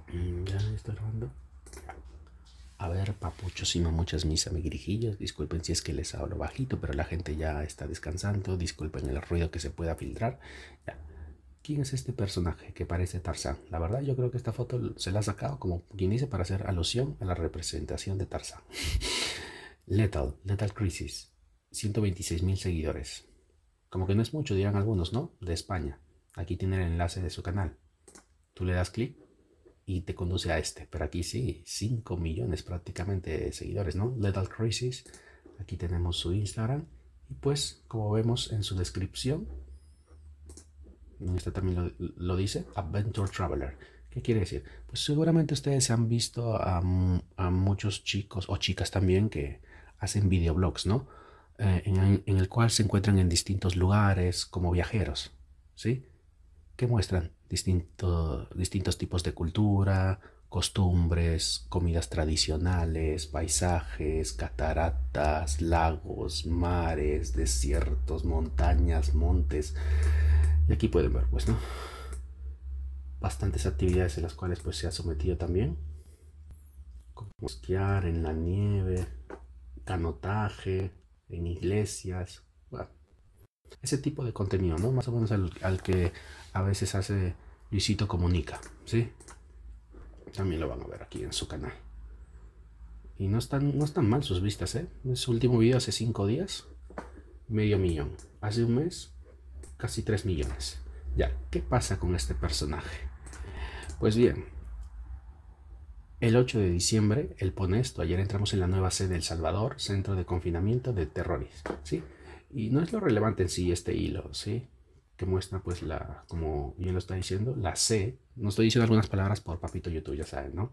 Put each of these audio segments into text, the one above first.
Ya estoy grabando. A ver, papuchos y mamuchas, mis amiguijillos, disculpen si es que les hablo bajito, pero la gente ya está descansando. Disculpen el ruido que se pueda filtrar. Ya. ¿Quién es este personaje que parece Tarzán? La verdad, yo creo que esta foto se la ha sacado como quien dice para hacer alusión a la representación de Tarzán. Lethal Crisis, 126.000 seguidores. Como que no es mucho, dirán algunos, ¿no? De España. Aquí tiene el enlace de su canal. Tú le das clic y te conduce a este. Pero aquí sí, 5 millones prácticamente de seguidores, ¿no? Lethal Crisis. Aquí tenemos su Instagram. Y pues, como vemos en su descripción, este también lo dice, Adventure Traveler. ¿Qué quiere decir? Pues seguramente ustedes han visto a muchos chicos o chicas también que hacen videoblogs, ¿no? En el cual se encuentran en distintos lugares como viajeros, ¿sí? Que muestran distintos tipos de cultura, costumbres, comidas tradicionales, paisajes, cataratas, lagos, mares, desiertos, montañas, montes. Y aquí pueden ver, pues, ¿no? Bastantes actividades en las cuales pues se ha sometido también, como esquiar en la nieve, canotaje, en iglesias, bueno, ese tipo de contenido, ¿no? Más o menos al que a veces hace Luisito Comunica, ¿sí? También lo van a ver aquí en su canal. Y no están mal sus vistas, ¿eh? Su último video hace 5 días, medio millón. Hace un mes, casi 3 millones. Ya, ¿qué pasa con este personaje? Pues bien, el 8 de diciembre, él pone esto: ayer entramos en la nueva sede de El Salvador, centro de confinamiento de terroristas, ¿sí? Y no es lo relevante en sí este hilo, ¿sí? Que muestra pues como bien lo está diciendo, la C. No estoy diciendo algunas palabras por papito YouTube, ya saben, ¿no?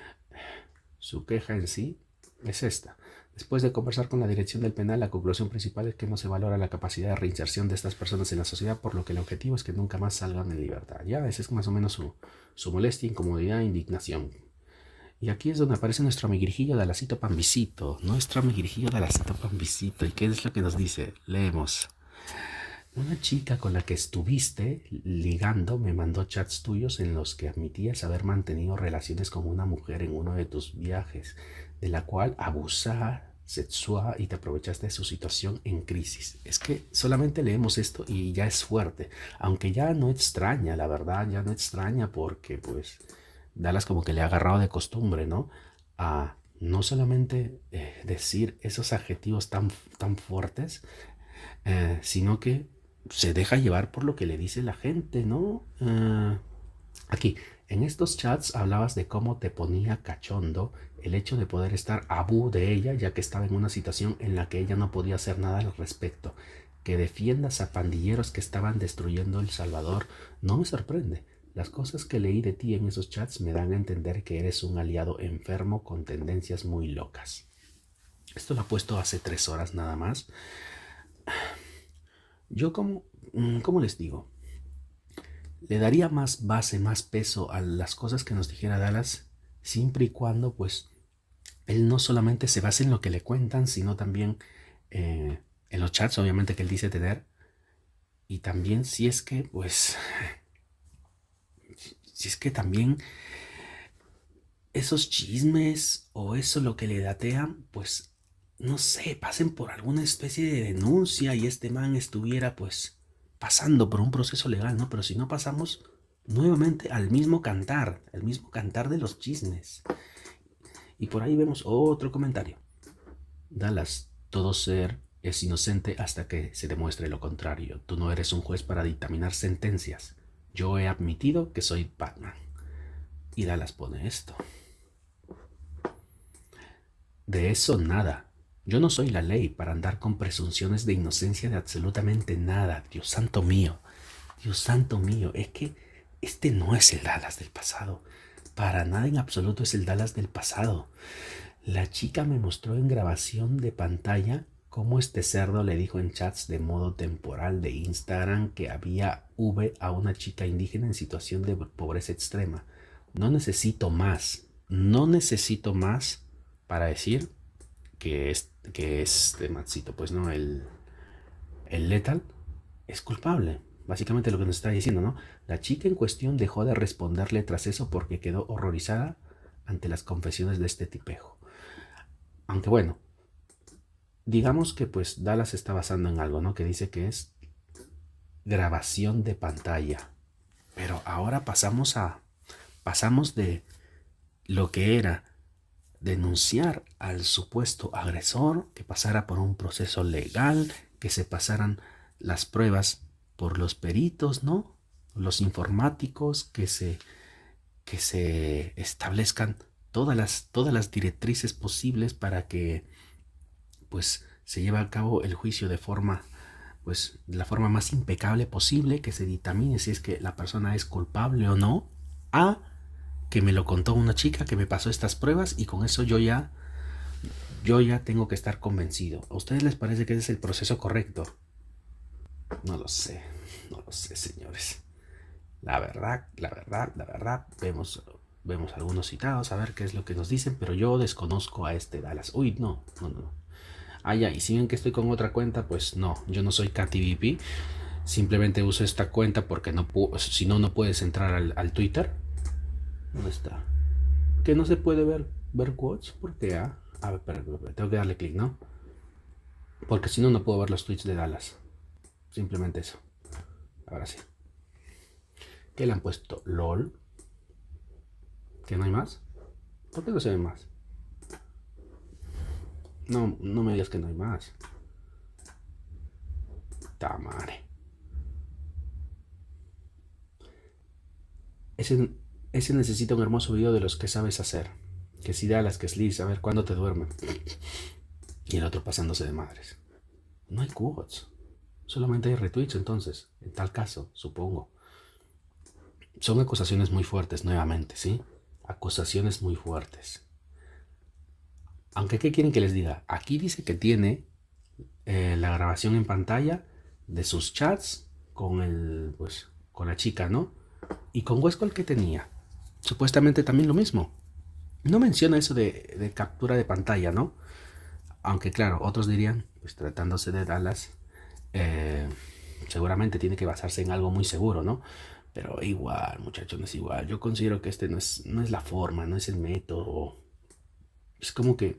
Su queja en sí es esta. Después de conversar con la dirección del penal, la conclusión principal es que no se valora la capacidad de reinserción de estas personas en la sociedad, por lo que el objetivo es que nunca más salgan en libertad. Ya, esa es más o menos su molestia, incomodidad e indignación. Y aquí es donde aparece nuestro amiguijillo de Alacito Pambisito. Nuestro amiguijillo de Alacito Pambisito. ¿Y qué es lo que nos dice? Leemos. Una chica con la que estuviste ligando me mandó chats tuyos en los que admitías haber mantenido relaciones con una mujer en uno de tus viajes, de la cual abusaba sexual y te aprovechaste de su situación en crisis. Es que solamente leemos esto y ya es fuerte. Aunque ya no extraña, la verdad, ya no extraña porque pues Dallas como que le ha agarrado de costumbre, ¿no? A no solamente decir esos adjetivos tan fuertes, sino que se deja llevar por lo que le dice la gente, ¿no? Aquí, en estos chats hablabas de cómo te ponía cachondo el hecho de poder estar abu de ella, ya que estaba en una situación en la que ella no podía hacer nada al respecto. Que defiendas a pandilleros que estaban destruyendo El Salvador no me sorprende. Las cosas que leí de ti en esos chats me dan a entender que eres un aliado enfermo con tendencias muy locas. Esto lo ha puesto hace 3 horas nada más. Yo ¿cómo les digo? Le daría más base, más peso a las cosas que nos dijera Dallas, siempre y cuando pues él no solamente se base en lo que le cuentan, sino también en los chats, obviamente, que él dice tener, y también si es que también esos chismes o eso lo que le datean, pues no sé, pasen por alguna especie de denuncia y este man estuviera pues pasando por un proceso legal, ¿no? Pero si no pasamos nuevamente al mismo cantar, el mismo cantar de los chismes. Y por ahí vemos otro comentario. Dallas, todo ser es inocente hasta que se demuestre lo contrario. Tú no eres un juez para dictaminar sentencias. Yo he admitido que soy Batman. Y Dallas pone esto. De eso nada. Yo no soy la ley para andar con presunciones de inocencia de absolutamente nada. Dios santo mío. Dios santo mío. Es que este no es el Dallas del pasado. Para nada en absoluto es el Dallas del pasado. La chica me mostró en grabación de pantalla cómo este cerdo le dijo en chats de modo temporal de Instagram que había a una chica indígena en situación de pobreza extrema. No necesito más. No necesito más para decir que este Maxito, pues no, el Lethal, es culpable. Básicamente lo que nos está diciendo, ¿no? La chica en cuestión dejó de responderle tras eso porque quedó horrorizada ante las confesiones de este tipejo. Aunque bueno, digamos que pues Dallas se está basando en algo, ¿no? Que dice que es grabación de pantalla. Pero ahora pasamos de lo que era denunciar al supuesto agresor, que pasara por un proceso legal, que se pasaran las pruebas por los peritos, ¿no? Los informáticos, que se establezcan todas las directrices posibles para que pues se lleve a cabo el juicio de la forma más impecable posible, que se dictamine si es que la persona es culpable o no, a que me lo contó una chica que me pasó estas pruebas y con eso yo ya tengo que estar convencido. ¿A ustedes les parece que ese es el proceso correcto? No lo sé, señores. La verdad, vemos algunos citados, a ver qué es lo que nos dicen, pero yo desconozco a este Dallas. Uy, no. Ah, ya, y si ven que estoy con otra cuenta, pues no, yo no soy KTVP. Simplemente uso esta cuenta porque si no, no puedes entrar al Twitter. ¿Dónde está? Que no se puede ver quotes. ¿Por qué? A ver, espera, tengo que darle clic, ¿no? Porque si no, no puedo ver los tweets de Dallas. Simplemente eso. Ahora sí. ¿Qué le han puesto? LOL. ¿Que no hay más? ¿Por qué no se ve más? No me digas que no hay más. Tamare. Ese necesita un hermoso video de los que sabes hacer. Que si Dallas, que Sliss, a ver cuándo te duermen. Y el otro pasándose de madres. No hay quotes. Solamente hay retweets entonces. En tal caso, supongo. Son acusaciones muy fuertes nuevamente, ¿sí? Acusaciones muy fuertes. Aunque, ¿qué quieren que les diga? Aquí dice que tiene la grabación en pantalla de sus chats con la chica, ¿no? Y con Westcol, ¿qué tenía? Supuestamente también lo mismo. No menciona eso de captura de pantalla, ¿no? Aunque claro, otros dirían, pues tratándose de Dallas, seguramente tiene que basarse en algo muy seguro, ¿no? Pero igual, muchachos, no es igual. Yo considero que este no es la forma, no es el método. Es como que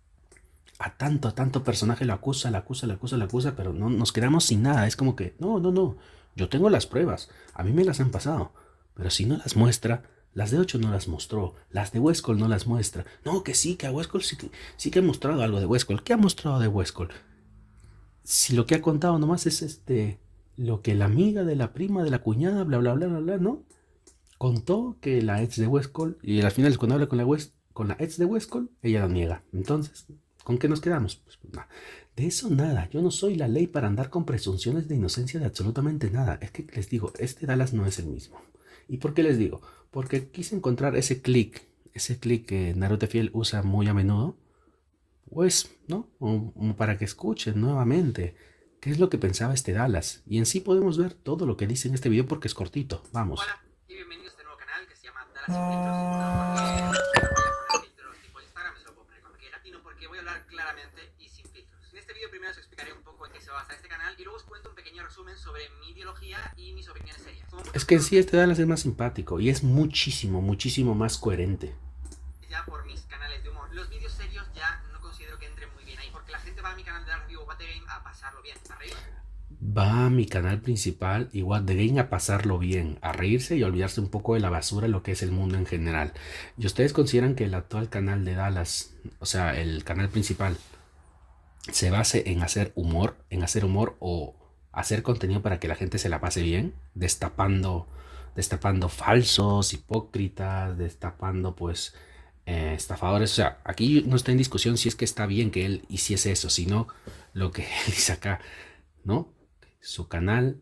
a tanto personaje lo acusa, pero no nos quedamos sin nada. Es como que, no. Yo tengo las pruebas. A mí me las han pasado. Pero si no las muestra, las de 8 no las mostró. Las de Westcol no las muestra. No, que sí, que a Westcol sí que ha mostrado algo de Westcol. ¿Qué ha mostrado de Westcol? Si lo que ha contado nomás es lo que la amiga de la prima de la cuñada, bla, bla, bla, bla, bla, ¿no? Contó que la ex de Westcol, y al final cuando habla con la ex de Westcol, ella lo niega. Entonces, ¿con qué nos quedamos? Pues nada. De eso nada. Yo no soy la ley para andar con presunciones de inocencia de absolutamente nada. Es que les digo, este Dallas no es el mismo. ¿Y por qué les digo? Porque quise encontrar ese clic que Naruto Fiel usa muy a menudo, pues, ¿no? Para que escuchen nuevamente qué es lo que pensaba este Dallas. Y en sí podemos ver todo lo que dice en este video porque es cortito. Vamos. Hola y bienvenidos a este nuevo canal que se llama Dallas Sin Filtros. Tipo Instagram, se lo puedo poner cuando quiera, y no porque voy a hablar claramente y sin filtros. En este video primero os explicaré un poco en qué se basa este canal y luego os cuento un pequeño resumen sobre mi ideología y mis opiniones serias. Es que en sí este Dallas es más simpático y es muchísimo más coherente. Ya por mis canales de humor. Los vídeos serios ya no considero que entren muy bien ahí, porque la gente va a mi canal de Dark View What the Game a pasarlo bien, a reír. Va a mi canal principal y What the Game a pasarlo bien, a reírse y a olvidarse un poco de la basura, lo que es el mundo en general. ¿Y ustedes consideran que el actual canal de Dallas, o sea, el canal principal, se base en hacer humor o hacer contenido para que la gente se la pase bien, destapando falsos, hipócritas, destapando pues estafadores? O sea, aquí no está en discusión si es que está bien que él hiciese eso, sino lo que él dice acá, ¿no? Su canal,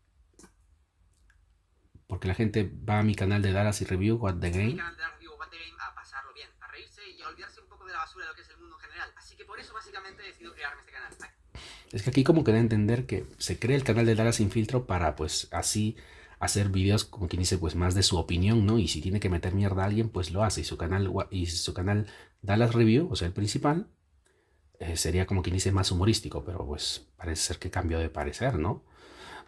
porque la gente va a mi canal de Dallas y Review What the Game. Mi canal de Dark View What the Game a pasarlo bien, a reírse y a olvidarse un poco de la basura de lo que es el mundo en general. Así que por eso básicamente he decidido crearme este canal. Es que aquí como que da a entender que se crea el canal de Dallas Sin Filtro para pues así hacer videos como quien dice pues más de su opinión, ¿no? Y si tiene que meter mierda a alguien pues lo hace. Y su canal Dallas Review, o sea el principal, sería como quien dice más humorístico, pero pues parece ser que cambió de parecer, ¿no?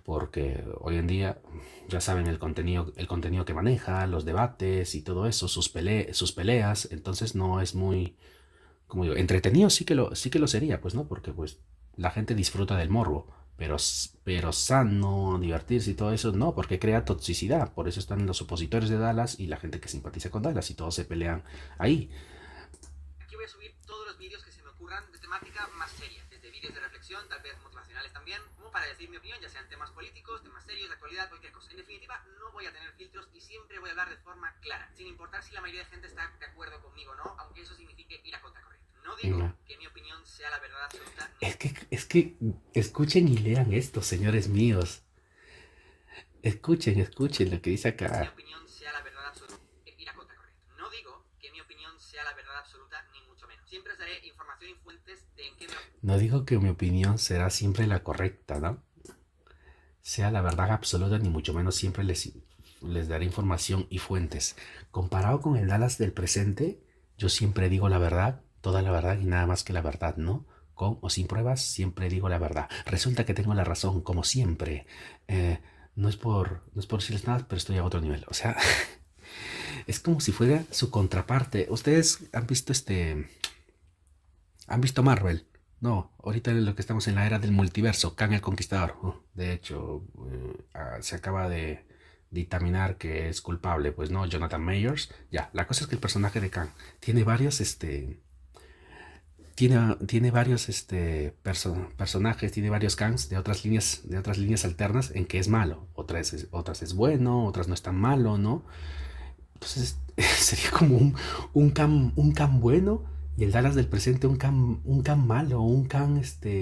porque hoy en día ya saben el contenido que maneja, los debates y todo eso, sus peleas, entonces no es muy, como digo, entretenido sí que lo sería, pues no, porque pues la gente disfruta del morbo, pero sano, divertirse y todo eso, no, porque crea toxicidad, por eso están los opositores de Dallas y la gente que simpatiza con Dallas y todos se pelean ahí. Aquí voy a subir todos los vídeos que se me ocurran de temática más seria, desde vídeos de reflexión, tal vez motivacionales también, como para decir mi opinión, ya sean temas políticos, temas serios, de actualidad, cualquier cosa. En definitiva, no voy a tener filtros y siempre voy a hablar de forma clara, sin importar si la mayoría de gente está de acuerdo conmigo o no, aunque eso signifique ir a contracorriente. No digo que mi opinión sea la verdad absoluta. Es que escuchen y lean esto, señores míos. Escuchen lo que dice acá. Mi opinión sea la verdad absoluta, ir a contracorriente. No digo que mi opinión sea la verdad absoluta, ni mucho menos. Siempre os daré información y fuentes de en qué me... No digo que mi opinión será siempre la correcta, ¿no? Sea la verdad absoluta, ni mucho menos siempre les daré información y fuentes. Comparado con el Dallas del presente, yo siempre digo la verdad, toda la verdad y nada más que la verdad, ¿no? Con o sin pruebas, siempre digo la verdad. Resulta que tengo la razón, como siempre. No es por decirles nada, pero estoy a otro nivel. O sea, es como si fuera su contraparte. ¿Ustedes han visto ¿Han visto Marvel? No, ahorita lo que estamos en la era del multiverso, Kang el Conquistador. De hecho, se acaba de dictaminar que es culpable, pues no, Jonathan Majors. Ya, la cosa es que el personaje de Kang tiene varios, tiene varios personajes, tiene varios Kangs de otras líneas alternas en que es malo. Otras es bueno, otras no es tan malo, ¿no? Entonces sería como un Kang bueno y el Dallas del presente un Kang malo, un Kang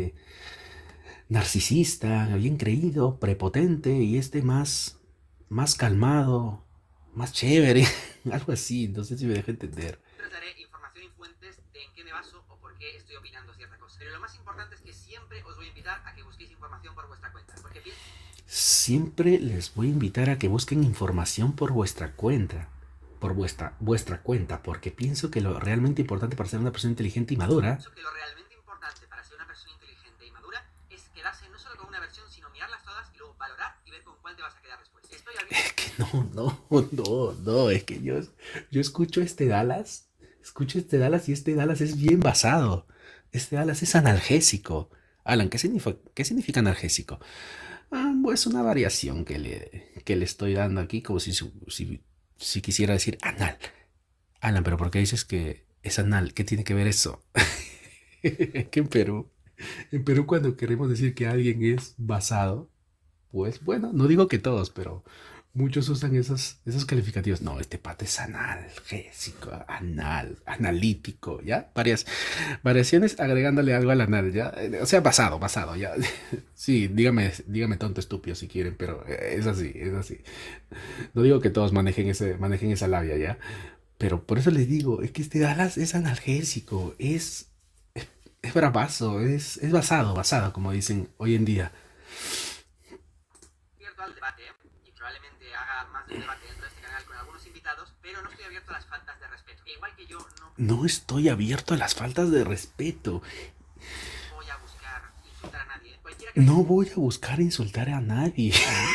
narcisista, bien creído, prepotente y más calmado, más chévere, algo así, no sé si me dejo entender. Os daré información y fuentes de en qué me baso o por qué estoy opinando cierta cosa. Pero lo más importante es que siempre os voy a invitar a que busquéis información por vuestra cuenta. Porque siempre les voy a invitar a que busquen información por vuestra cuenta. Por vuestra cuenta, porque pienso que lo realmente importante para ser una persona inteligente y madura... Pienso que lo realmente importante para ser una persona inteligente y madura es quedarse no solo con una versión, sino mirarlas todas y luego valorar y ver con cuál te vas a quedar después. Estoy abierto. Es que no, es que yo escucho este Dallas y este Dallas es bien basado. Este Dallas es analgésico. Alan, ¿qué significa analgésico? Pues una variación que le estoy dando aquí, como si quisiera decir anal. Alan, pero ¿por qué dices que es anal? ¿Qué tiene que ver eso? Que en Perú cuando queremos decir que alguien es basado, pues bueno, no digo que todos, pero muchos usan esos calificativos. No, este pata es analgésico, analítico, ¿ya? Variaciones agregándole algo al anal, ¿ya? O sea, basado, ¿ya? Sí, dígame tonto, estúpido si quieren, pero es así. No digo que todos manejen esa labia, ¿ya? Pero por eso les digo, es que este Dallas es analgésico, es bravazo, es basado, como dicen hoy en día. Abierto al debate y probablemente haga más de un debate dentro de este canal con algunos invitados, pero no estoy abierto a las faltas de respeto. E igual que yo no estoy abierto a las faltas de respeto. Voy a buscar insultar a nadie. No voy a buscar insultar a nadie.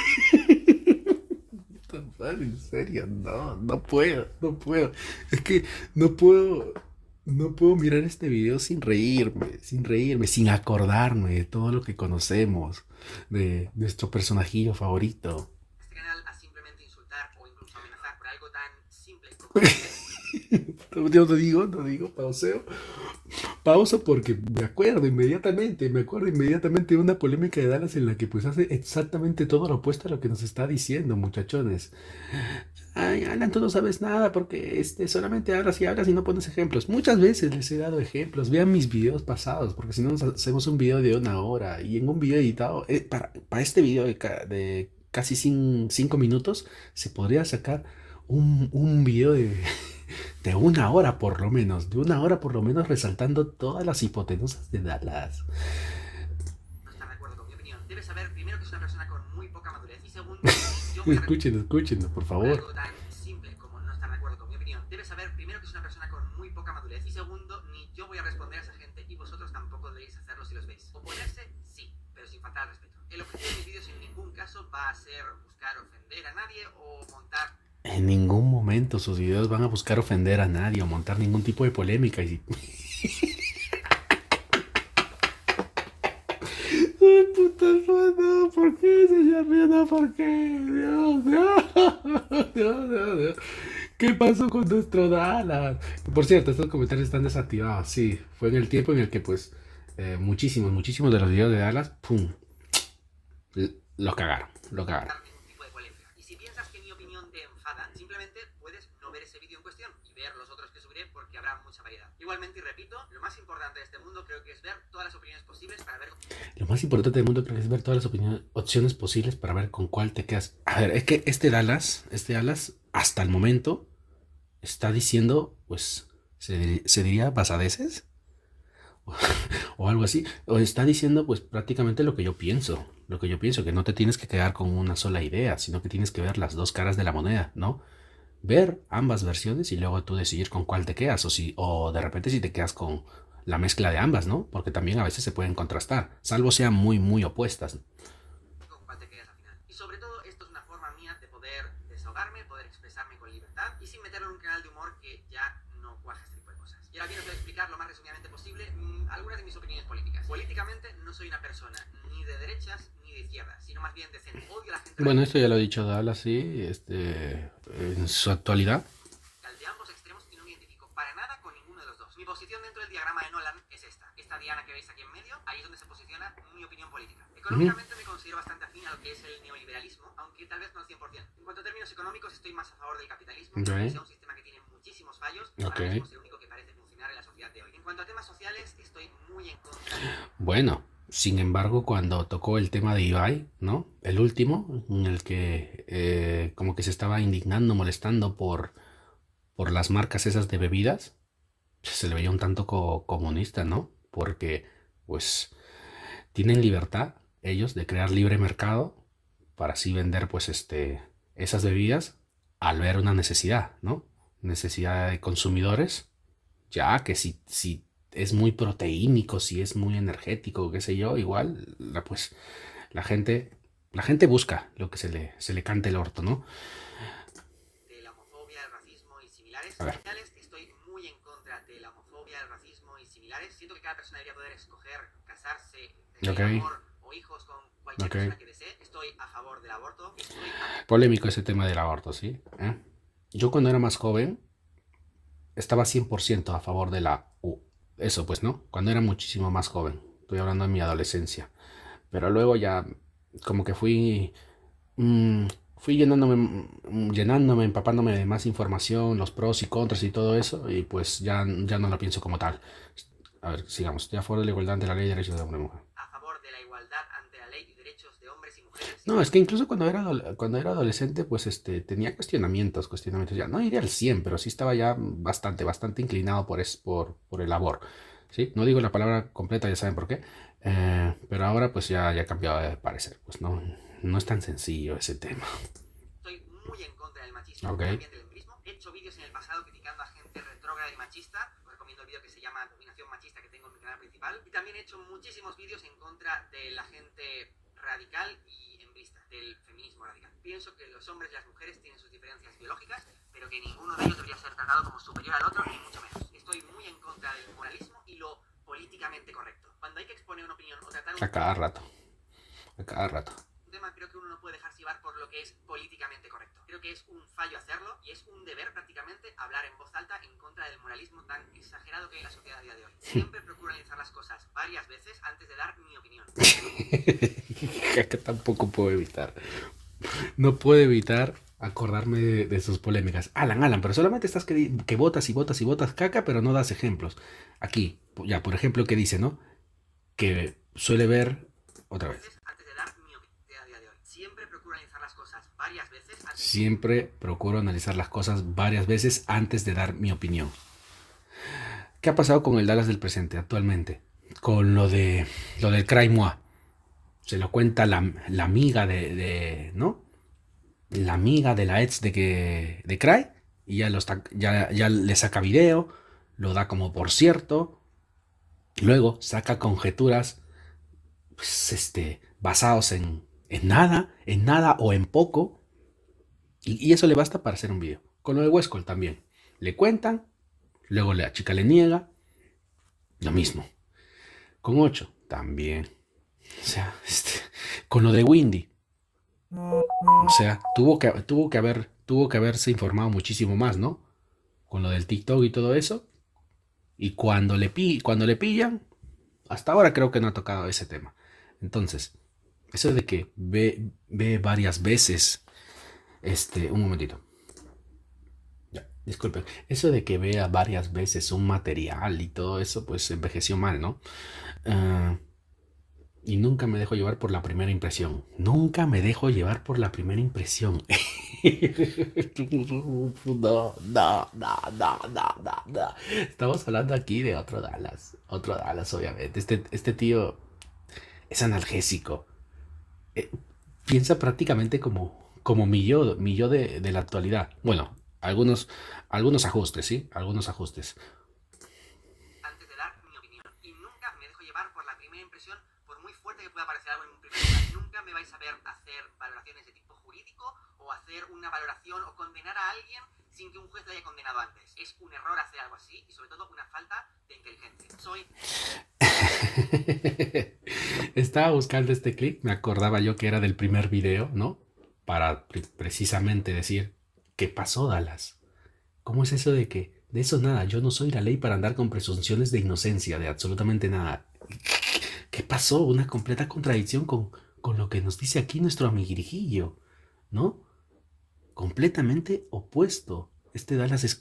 En serio, no puedo. Es que no puedo mirar este video sin reírme, sin acordarme de todo lo que conocemos, de nuestro personajillo favorito. Este canal a simplemente insultar o incluso amenazar por algo tan simple como... Yo no digo, pauso porque me acuerdo inmediatamente de una polémica de Dallas en la que pues hace exactamente todo lo opuesto a lo que nos está diciendo, muchachones. Ay, Alan, tú no sabes nada porque solamente hablas y no pones ejemplos. Muchas veces les he dado ejemplos. Vean mis videos pasados, porque si no nos hacemos un video de 1 hora y en un video editado, para este video de casi 5 minutos, se podría sacar un video de 1 hora por lo menos, resaltando todas las hipotenusas de Dallas. No está de acuerdo con mi opinión. Debes saber primero que es una persona con muy poca madurez y segundo, Escúchenlo, por favor. Algo tan simple como no estar de acuerdo con mi opinión. Debes saber primero que es una persona con muy poca madurez y segundo, ni yo voy a responder a esa gente y vosotros tampoco deberéis hacerlo si los veis. Oponerse, sí, pero sin faltar al respeto. El objetivo de mis vídeos en ningún caso va a ser buscar ofender a nadie o montar... En ningún momento sus videos van a buscar ofender a nadie o montar ningún tipo de polémica. Ay, puta, no, ¿por qué, señor mío? No, ¿por qué? Dios. ¿Qué pasó con nuestro Dallas? Por cierto, estos comentarios están desactivados. Sí, fue en el tiempo en el que, pues, muchísimos de los videos de Dallas, ¡pum! Los cagaron. ningún tipo de polémica. Y si piensas que mi opinión te enfada, simplemente puedes no ver ese vídeo en cuestión y ver los otros que subiré porque habrá mucha variedad. Igualmente, y repito, lo más importante de este mundo creo que es ver todas las opiniones posibles para ver... Lo más importante del mundo creo que es ver todas las opciones posibles para ver con cuál te quedas. A ver, es que este Dallas, hasta el momento, está diciendo, pues, se diría basadeces o algo así, o está diciendo pues prácticamente lo que yo pienso, que no te tienes que quedar con una sola idea, sino que tienes que ver las dos caras de la moneda, ¿no? Ver ambas versiones y luego tú decidir con cuál te quedas, o de repente si te quedas con la mezcla de ambas, ¿no? Porque también a veces se pueden contrastar, salvo sean muy opuestas. Con cuál te quedas al final. Y sobre todo, esto es una forma mía de poder desahogarme, poder expresarme con libertad y sin meterlo en un canal de humor que ya no cuaja este tipo de cosas. Y ahora bien, os voy a explicar lo más resumidamente posible algunas de mis opiniones políticas. Políticamente no soy una persona ni de derechas ni de izquierdas, sino más bien de centro. Odio a la gente... Bueno, esto ya lo ha dicho Dallas, sí, en su actualidad. De ambos extremos y no me identifico para nada con ninguno de los dos. Mi posición dentro del diagrama de Nolan es esta. Esta diana que veis aquí en medio, ahí es donde se posiciona mi opinión política. Económicamente me considero bastante afín a lo que es el neoliberalismo, aunque tal vez no al 100%. En cuanto a términos económicos, estoy más a favor del capitalismo, que sea un sistema que tiene muchísimos fallos, y ahora mismo es el único que parece funcionar en la sociedad de hoy. En cuanto a temas sociales, estoy muy en contra. Bueno, sin embargo, cuando tocó el tema de Ibai, ¿no? El último, en el que como que se estaba indignando, molestando por las marcas esas de bebidas, se le veía un tanto comunista, ¿no? Porque, pues, tienen libertad ellos de crear libre mercado para así vender, pues, esas bebidas al ver una necesidad, ¿no? Necesidad de consumidores, ya que si es muy proteínico, si es muy energético, qué sé yo, igual, pues, la gente busca lo que se le cante el orto, ¿no? De la homofobia, el racismo y similares. A ver. Estoy muy en contra de la homofobia, el racismo y similares. Siento que cada persona debería poder escoger casarse, tener amor o hijos con cualquier persona que desee. Estoy a favor del aborto. Polémico ese tema del aborto, ¿sí? Yo cuando era más joven estaba 100% a favor de la eso, pues, ¿no? Cuando era muchísimo más joven. Estoy hablando de mi adolescencia. Pero luego ya como que fui llenándome, empapándome de más información, los pros y contras y todo eso, y pues ya no lo pienso como tal. A ver, sigamos. Estoy a favor de la igualdad ante la ley y derechos de hombre y mujer. A favor de la igualdad ante la ley y derechos de hombres y mujeres. No, es que incluso cuando era adolescente, pues tenía cuestionamientos, ya no iría al 100, pero sí estaba ya bastante inclinado por el labor, ¿sí? No digo la palabra completa, ya saben por qué, pero ahora pues ya he cambiado de parecer, pues no es tan sencillo ese tema. Estoy muy en contra del machismo, Okay. también del empirismo. He hecho vídeos en el pasado criticando a gente retrógrada y machista. Os recomiendo el vídeo que se llama Dominación Machista que tengo en mi canal principal. Y también he hecho muchísimos vídeos en contra de la gente radical y embrista, del feminismo radical. Pienso que los hombres y las mujeres tienen sus diferencias biológicas, pero que ninguno de ellos debería ser tratado como superior al otro, ni mucho menos. Estoy muy en contra del moralismo y lo políticamente correcto. Cuando hay que exponer una opinión o tratar A cada rato. un tema, creo que uno no puede dejarse llevar por lo que es políticamente correcto. Creo que es un fallo hacerlo y es un deber prácticamente hablar en voz alta en contra del moralismo tan exagerado que hay en la sociedad a día de hoy. Siempre procuro analizar las cosas varias veces antes de dar mi opinión. Que tampoco puedo evitar. No puedo evitar acordarme de sus polémicas. Alan, pero solamente estás que votas y votas caca, pero no das ejemplos. Aquí, ya, por ejemplo, que dice, ¿no? Que suele ver otra vez. Antes de dar mi opinión a día de hoy. Siempre procuro analizar las cosas varias veces. Siempre procuro analizar las cosas varias veces antes de dar mi opinión. ¿Qué ha pasado con el Dallas del presente actualmente? Con lo del Cry Moi. Se lo cuenta la amiga ¿no? La amiga de la ex de Cry, y ya le saca video, lo da como por cierto, luego saca conjeturas pues, basados en nada o en poco, y eso le basta para hacer un video. Con lo de Westcol también. Le cuentan, luego la chica le niega, lo mismo. Con 8, también. O sea, con lo de Windy. O sea, tuvo que haberse informado muchísimo más, ¿no? Con lo del TikTok y todo eso. Y cuando le pillan, hasta ahora creo que no ha tocado ese tema. Entonces, eso de que ve varias veces, un momentito. Ya, disculpen. Eso de que vea varias veces un material y todo eso, pues envejeció mal, ¿no? Y nunca me dejo llevar por la primera impresión. Nunca me dejo llevar por la primera impresión. No. Estamos hablando aquí de otro Dallas. Otro Dallas, obviamente. Este tío es analgésico. Piensa prácticamente como mi yo de la actualidad. Bueno, algunos ajustes, ¿sí? Algunos ajustes. Antes de dar mi opinión. Y nunca me dejo llevar por la primera impresión, por muy fuerte que pueda parecer algo en un primer lugar. Nunca me vais a ver hacer valoraciones de tipo jurídico o hacer una valoración o condenar a alguien sin que un juez lo haya condenado antes. Es un error hacer algo así y sobre todo una falta de inteligencia. Estaba buscando este clip, me acordaba yo que era del primer video, ¿no? Para precisamente decir, ¿qué pasó, Dallas? ¿Cómo es eso de que de eso nada? Yo no soy la ley para andar con presunciones de inocencia, de absolutamente nada. ¿Qué pasó? Una completa contradicción con lo que nos dice aquí nuestro amiguirijillo, ¿no? Completamente opuesto. Este Dallas es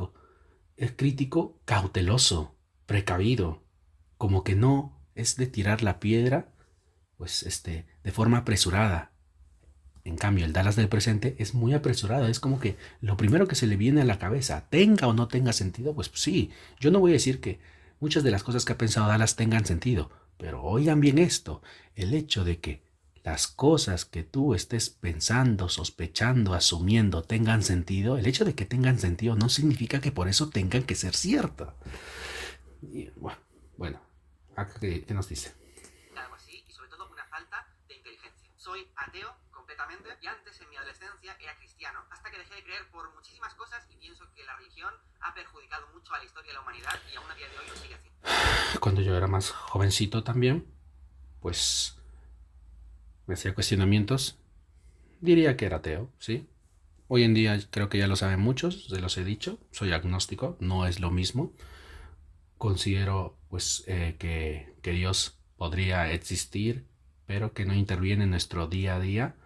crítico cauteloso, precavido, como que no es de tirar la piedra, pues de forma apresurada. En cambio, el Dallas del presente es muy apresurado, es como que lo primero que se le viene a la cabeza, tenga o no tenga sentido, pues sí, yo no voy a decir que muchas de las cosas que ha pensado Dallas tengan sentido, pero oigan bien esto, el hecho de que las cosas que tú estés pensando, sospechando, asumiendo tengan sentido, el hecho de que tengan sentido no significa que por eso tengan que ser ciertas. Y, bueno, ¿qué nos dice? Algo así y sobre todo una falta de inteligencia. Soy ateo completamente y antes en mi adolescencia era cristiano hasta que dejé de creer por muchísimas cosas y pienso que la religión ha perjudicado mucho a la historia de la humanidad y aún a día de hoy lo sigue haciendo. Cuando yo era más jovencito también, pues me hacía cuestionamientos. Diría que era ateo, ¿sí? Hoy en día creo que ya lo saben muchos, se los he dicho, soy agnóstico, no es lo mismo. Considero pues que Dios podría existir, pero que no interviene en nuestro día a día.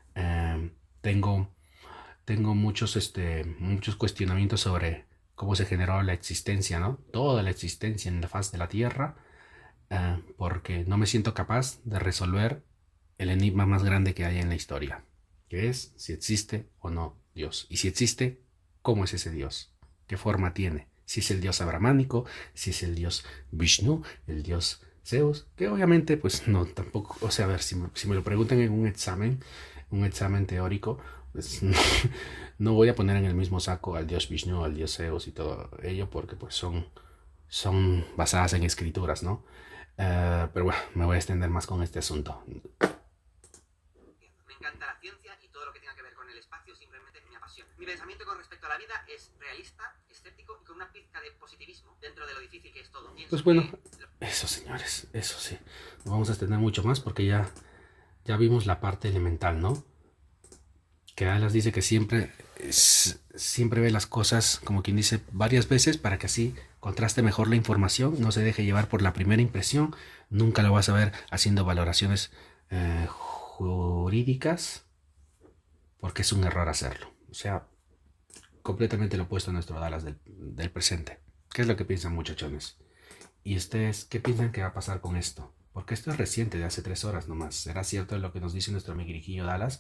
Tengo muchos cuestionamientos sobre cómo se generó la existencia, ¿no? Toda la existencia en la faz de la Tierra, porque no me siento capaz de resolver el enigma más grande que hay en la historia, que es si existe o no Dios. Y si existe, ¿cómo es ese Dios? ¿Qué forma tiene? Si es el Dios abramánico, si es el Dios Vishnu, el Dios Zeus, que obviamente pues no, tampoco, o sea, a ver, si me lo preguntan en un examen teórico, pues no voy a poner en el mismo saco al Dios Vishnu, al Dios Zeus y todo ello, porque pues son basadas en escrituras, ¿no? Pero bueno, me voy a extender más con este asunto. Me encanta la ciencia y todo lo que tenga que ver con el espacio simplemente me apasiona. Mi pensamiento con respecto a la vida es realista, escéptico y con una pizca de positivismo dentro de lo difícil que es todo. Pues bueno, eso señores, eso sí. No vamos a extender mucho más porque ya vimos la parte elemental, ¿no? Que Dallas dice que siempre ve las cosas, como quien dice, varias veces para que así contraste mejor la información, no se deje llevar por la primera impresión, nunca lo vas a ver haciendo valoraciones jurídicas, porque es un error hacerlo. O sea, completamente lo opuesto a nuestro Dallas del presente. ¿Qué es lo que piensan, muchachones? ¿Y ustedes qué piensan que va a pasar con esto? Porque esto es reciente, de hace 3 horas nomás. ¿Será cierto lo que nos dice nuestro amiguirijillo Dallas?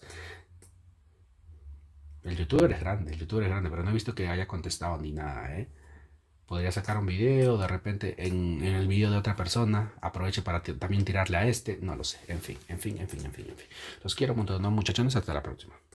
El youtuber es grande, pero no he visto que haya contestado ni nada, ¿eh? Podría sacar un video, de repente en el video de otra persona, aproveche para también tirarle a no lo sé, en fin. Los quiero un montón, ¿no, muchachones? Hasta la próxima.